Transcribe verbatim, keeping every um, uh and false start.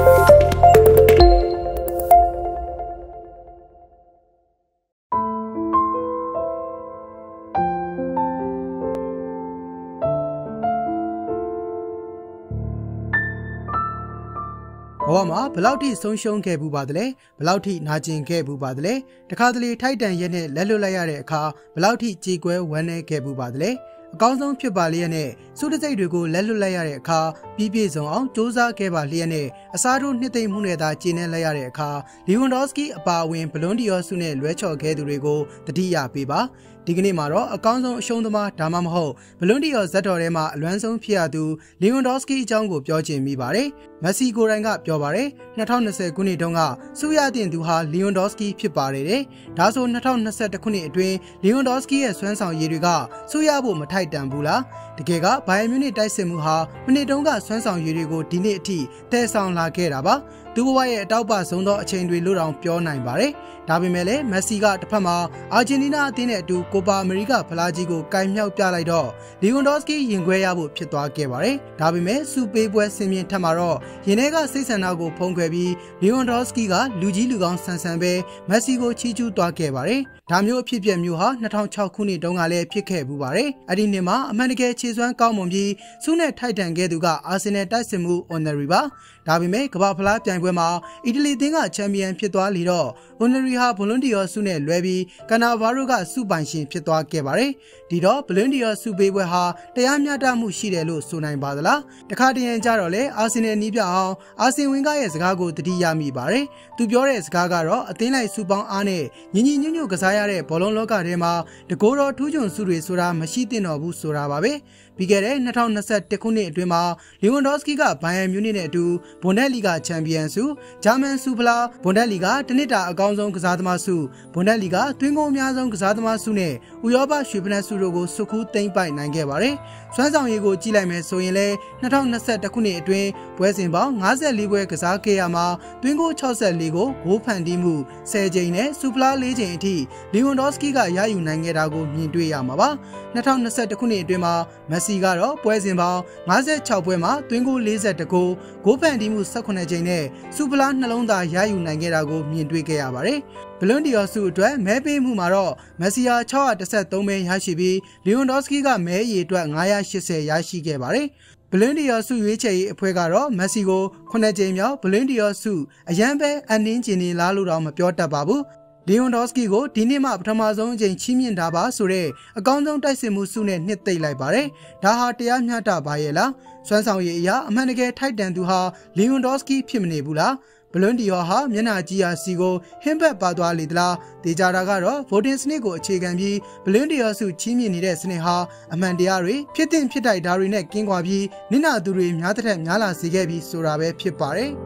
ဘဝမှာဘလောက်ထိဆုံးရှုံးခဲ့ဘူးပါသလဲဘလောက်ထိနာကျင်ခဲ့ဘူးပါသလဲတခါတလေထိုက်တန်ရဲ့နဲ့လက်လွတ်လိုက်ရတဲ့အခါဘလောက်ထိကြေကွဲဝမ်းနည်းခဲ့ဘူးပါသလဲအကောင်းဆုံးဖြစ်ပါလျက်နဲ့စုတစိတ်တွေကိုလက်လွတ်လိုက်ရတဲ့အခါပြီးပြည့်စုံအောင်စူးစမ်းခဲ့ပါလျက်နဲ့အစားထိုးနှစ်သိမ့်မှုနဲ့သာကျင်းနေလိုက်ရတဲ့အခါလီဝန်ဒေါစကီအပါအဝင်ဘလွန်ဒီယောစုနဲ့လွဲချော်ခဲ့သူတွေကိုတတိယပေးပါဒီကနေ့မှာတော့အကောင်းဆုံးအရှုံးသမားဒါမှမဟုတ်ဘလွန်ဒီယောဇက်တော်ထဲမှာအလွမ်းဆုံးဖြစ်ရသူလီဝန်ဒေါစကီအကြောင်းကိုပြောချင်မိပါတယ်မက်ဆီကိုတိုင်ကပြောပါတယ်၂၀၂၀ခုနှစ်တုန်းကစုရတင်သူဟာလီဝန်ဒေါစကီဖြစ်ပါတယ်တဲ့ဒါဆို၂၀၂၁ခုနှစ်အတွင်းလီဝန်ဒေါစကီရဲ့စွမ်းဆောင်ရည်တွေကစုရဖို့မထိုက်တန်ဘူးလားတကယ်ကဘိုင်ယန်မြူနစ်တိုက်စစ်မှုဟာမနှစ်တုန်းကစွမ်းဆောင်ရည်တွေကိုဒီနေ့အထိတည်ဆောင်လာခဲ့တာပါသူဘဝရဲ့အတောက်ပဆုံးသောအချိန်တွေလို့တောင်ပြောနိုင်ပါတယ်ဒါပေမဲ့လည်းမက်ဆီကတစ်ဖက်မှာအာဂျင်တီးနားအသင်းနဲ့အတူကိုပါအမေရိကဖလားကြီးကိုကင်မြောက်ပြလိုက်တော့လီဝန်ဒေါစကီရင်ခွဲရဖို့ဖြစ်သွားခဲ့ပါတယ်ဒါပေမဲ့စူပေးပွဲစင်မြင့်ထက်မှာတော့ရင်ထဲကစိတ်ဆန္ဒကိုဖုံးကွယ်ပြီးလီဝန်ဒေါစကီကလူကြီးလူကောင်းဆန်ဆန်ပဲမက်ဆီကိုချီးကျူးသွားခဲ့ပါတယ်ဒါမျိုးအဖြစ်အပျက်မျိုးဟာ၂၀၀၆ခုနှစ်တုန်းကလည်းဖြစ်ခဲ့ဘူးပါတယ်အဲ့ဒီနှစ်မှာအမှန်တကယ်ခြေစွမ်းကောင်းမွန်ပြီးစုနဲ့ထိုက်တန်ခဲ့သူကအာဆင်နယ်တိုက်စစ်မှုအော်နရီပါဒါပေမဲ့ကမ္ဘာဖလားပြိုင်ပွဲမှာအီတလီအသင်းကချန်ပီယံဖြစ်သွားလီတော့အော်နရီဟာဘလွန်ဒီယောစုနဲ့လွဲပြီးကနာဗာရိုကစုပိုင်ရှင်ဖြစ်သွားခဲ့ပါတယ်ဒီတော့ဘလွန်ဒီယောစုပေးပွဲဟာတရားမျှတမှုရှိတယ်လို့ဆိုနိုင်ပါသလားတခါတရံကြတော့လေအာဆင်နယ်နီးပြအောင်အာဆင်ဝင်ကရဲ့စကားကိုတတိယမိပါတယ်သူပြောတဲ့စကားကတော့အသင်းလိုက်စုပေါင်းအားနဲ့ညီညီညွတ်ညွတ်ကစားရတဲ့ဘောလုံးလောကထဲမှာတကိုယ်တော်ထူးချွန်စုတွေဆိုတာမရှိသင့်တော့ဘူးဆိုတာပါပဲပြီးခဲ့တဲ့၂၀၂၁ခုနှစ်အတွင်းမှာလီဝန်ဒေါစကီကဘိုင်ယန်မြူနစ်နဲ့အတူဘွန်ဒက်လီဂါချန်ပီယံဆုဂျာမန်ဆုဖလားဘွန်ဒက်လီဂါတနစ်တာအကောင်းဆုံးကစားသမားဆုဘွန်ဒက်လီဂါသွင်းဂိုးအများဆုံးကစားသမားဆုနဲ့ဥရောပရွှေဖနက်ဆုတို့ကိုစုခူးသိမ်းပိုက်နိုင်ခဲ့ပါတယ်စွမ်းဆောင်ရည်ကိုကြည့်လိုက်မယ်ဆိုရင်လည်း၂၀၂၁ခုနှစ်အတွင်းပွဲစဉ်ပေါင်း၅၄ပွဲကစားခဲ့ရမှာသွင်းဂိုး၆၄ကိုဂိုးဖန်တီးမှု၁၀ကြိမ်နဲ့ဆုဖလား၄ကြိမ်အထိလီဝန်ဒေါစကီကရယူနိုင်ခဲ့တာကိုမြင်တွေ့ရမှာပါ၂၀၂၁ခုနှစ်အတွင်းမှာမက်ဆီကတော့ပွဲစဉ်ပေါင်း၅၆ပွဲမှာသွင်းဂိုး၄၁ဂိုးဂိုးဖန်တီးမှု၁၈ကြိမ်နဲ့ဆုဖလားနှလုံးသားရယူနိုင်ခဲ့တာကိုမြင်တွေ့ခဲ့ရပါတယ်ဘလွန်ဒီယောစုအတွက်မဲပေးမှုမှာတော့မက်ဆီဟာ၆၁၃မဲရရှိပြီးလီဝန်ဒေါစကီကမဲအရေအတွက်၅၈၀ရရှိခဲ့ပါတယ်ဘလွန်ဒီယောစုရွေးချယ်ရေးအဖွဲ့ကတော့မက်ဆီကိုခုနှစ်ကြိမ်မြောက်ဘလွန်ဒီယောစုအရန်ပဲအနှင်းကျင်နေလားလို့တော့မပြောတတ်ပါဘူးလီဝန်ဒေါစကီကိုဒီနေ့မှပထမဆုံးအကြိမ်ချီးမြှင့်တာပါဆိုတဲ့အကောင်းဆုံးတိုက်စစ်မှုဆုနဲ့နှစ်သိမ့်လိုက်ပါတယ်ဒါဟာတရားမျှတပါရဲ့လားစွမ်းဆောင်ရည်အရာအမှန်တကယ်ထိုက်တန်သူဟာလီဝန်ဒေါစကီဖြစ်မနေဘူးလားဘလွန်ဒီယောဟာမျက်နှာကြီးရာစီကိုဟင်းဘက်ပါသွားလေသလားဒေကြတာကတော့ voting စနစ်ကိုအခြေခံပြီးဘလွန်ဒီယောစုချီးမြှင့်နေတဲ့စနစ်ဟာအမှန်တရားတွေဖြစ်တဲ့ဖြစ်တိုက်ဓာတ်တွေနဲ့ကင်းကွာပြီးနင့်နာသူတွေများတဲ့များလာစေခဲ့ပြီးဆိုတာပဲဖြစ်ပါတယ်